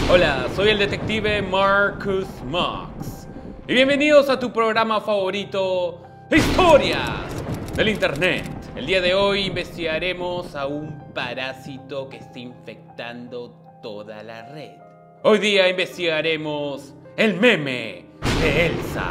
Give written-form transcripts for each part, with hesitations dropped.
Hola, soy el detective Marcus Mox y bienvenidos a tu programa favorito, Historias del Internet. El día de hoy investigaremos a un parásito que está infectando toda la red. Hoy día investigaremos el meme de Elsa.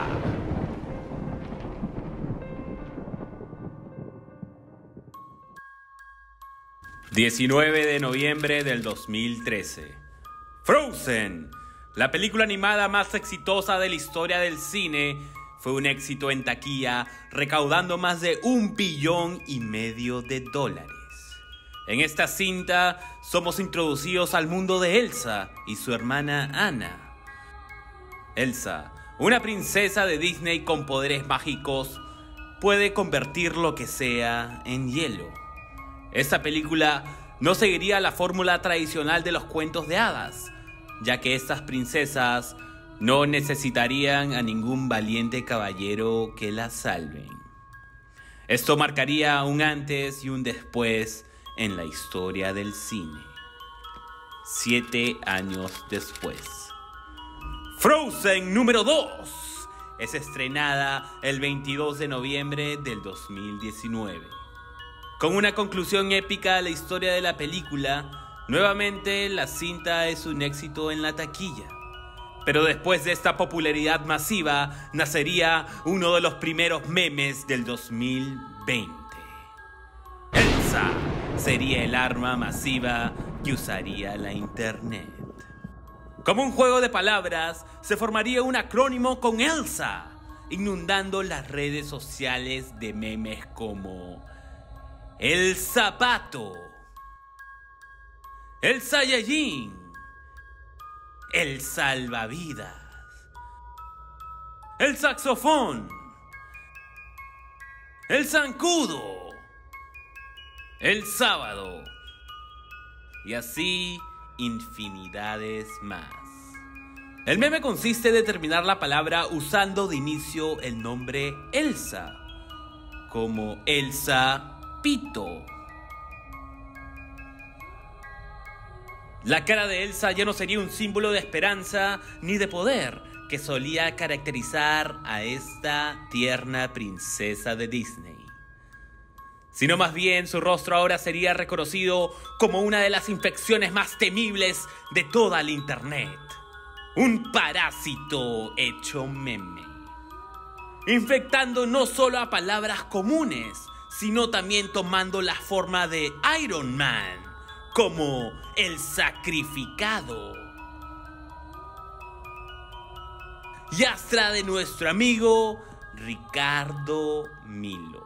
...19 de noviembre del 2013... Frozen, la película animada más exitosa de la historia del cine, fue un éxito en taquilla, recaudando más de $1,5 billones. En esta cinta somos introducidos al mundo de Elsa y su hermana Anna. Elsa, una princesa de Disney con poderes mágicos, puede convertir lo que sea en hielo. Esta película no seguiría la fórmula tradicional de los cuentos de hadas, ya que estas princesas no necesitarían a ningún valiente caballero que las salven. Esto marcaría un antes y un después en la historia del cine. 7 años después, Frozen número 2 es estrenada el 22 de noviembre del 2019. Con una conclusión épica a la historia de la película, nuevamente la cinta es un éxito en la taquilla. Pero después de esta popularidad masiva, nacería uno de los primeros memes del 2020. Elsa sería el arma masiva que usaría la internet. Como un juego de palabras, se formaría un acrónimo con Elsa, inundando las redes sociales de memes como el zapato, el Saiyajin, el salvavidas, el saxofón, el zancudo, el sábado, y así infinidades más. El meme consiste en terminar la palabra usando de inicio el nombre Elsa, como Elsa Pito. La cara de Elsa ya no sería un símbolo de esperanza ni de poder que solía caracterizar a esta tierna princesa de Disney, sino más bien su rostro ahora sería reconocido como una de las infecciones más temibles de toda la internet. Un parásito hecho meme, infectando no solo a palabras comunes, sino también tomando la forma de Iron Man, como el sacrificado, y hasta de nuestro amigo Ricardo Milos.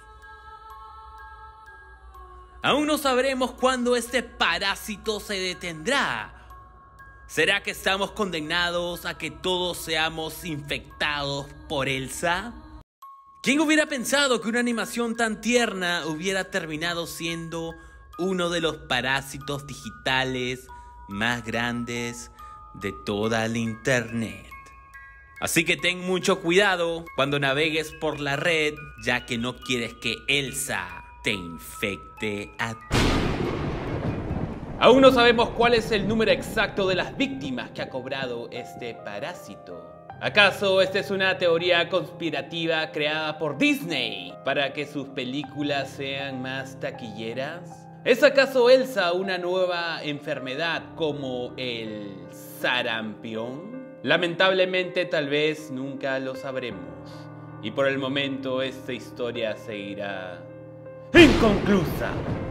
Aún no sabremos cuándo este parásito se detendrá. ¿Será que estamos condenados a que todos seamos infectados por Elsa? ¿Quién hubiera pensado que una animación tan tierna hubiera terminado siendo uno de los parásitos digitales más grandes de toda la internet? Así que ten mucho cuidado cuando navegues por la red, ya que no quieres que Elsa te infecte a ti. Aún no sabemos cuál es el número exacto de las víctimas que ha cobrado este parásito. ¿Acaso esta es una teoría conspirativa creada por Disney para que sus películas sean más taquilleras? ¿Es acaso Elsa una nueva enfermedad como el sarampión? Lamentablemente tal vez nunca lo sabremos. Y por el momento esta historia seguirá inconclusa.